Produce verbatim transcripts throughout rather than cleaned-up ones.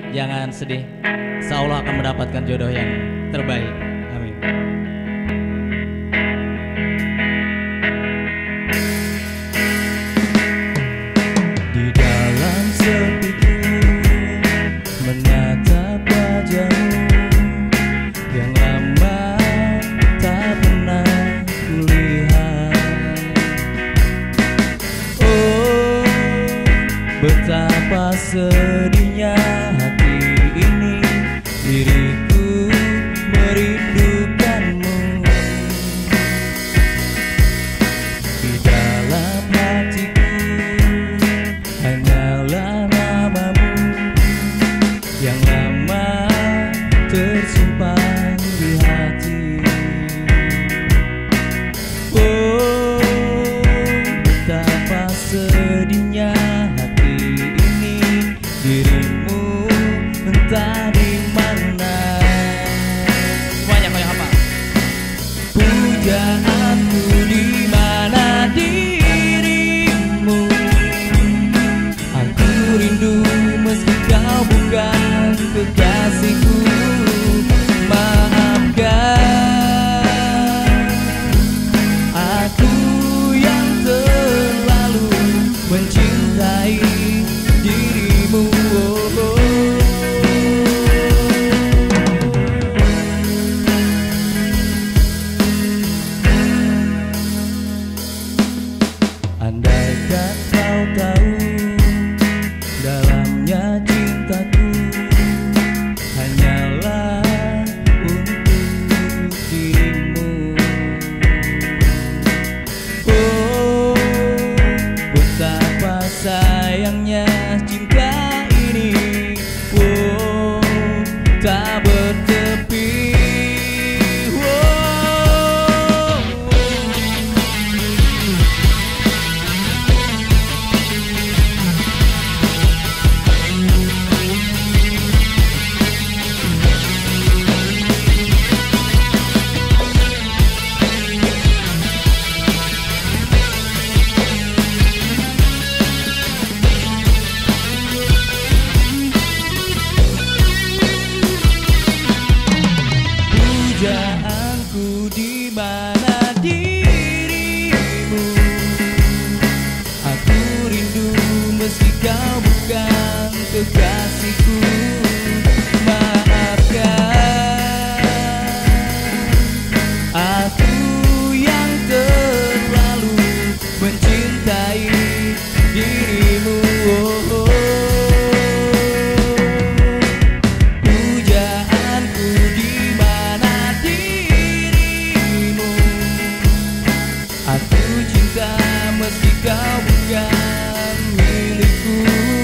jangan sedih. Insya Allah akan mendapatkan jodoh yang terbaik. Amin. Di dalam sepiku menatap wajahmu yang lama tak pernah kulihat. Oh, betapa sedihnya hati ini, diriku merindukanmu. Di dalam hatiku hanyalah namamu yang lama tersimpan di hati. Oh, betapa sedihnya hati ini, dirimu entah di mana. Semuanya kayak apa? Pujaanku di mana dirimu, aku rindu meski kau bukan kekasihku. Maafkan aku yang terlalu mencintai dirimu. Oh, oh. Andaikan kau tahu dalamnya cintaku hanyalah untuk dirimu. Oh, betapa sayangnya cinta ini. Oh, tak bertepi. Oh, pujaanku di mana dirimu, aku rindu meski kau bukan kekasihku. Maafkan aku yang terlalu mencintai dirimu. Oh, oh. Pujaanku di mana dirimu, aku cinta meski kau bukan milikku.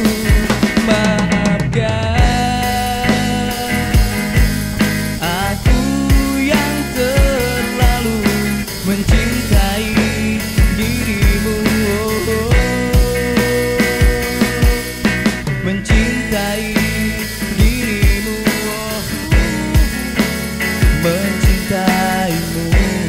Maafkan aku yang terlalu mencintai dirimu. Oh, oh. Mencintai dirimu. Oh, mencintaimu.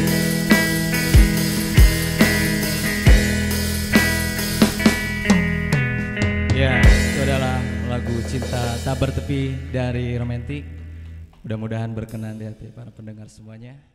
Ya, itu adalah lagu Cinta Tak Bertepi dari Romantic. Mudah-mudahan berkenan di hati para pendengar semuanya.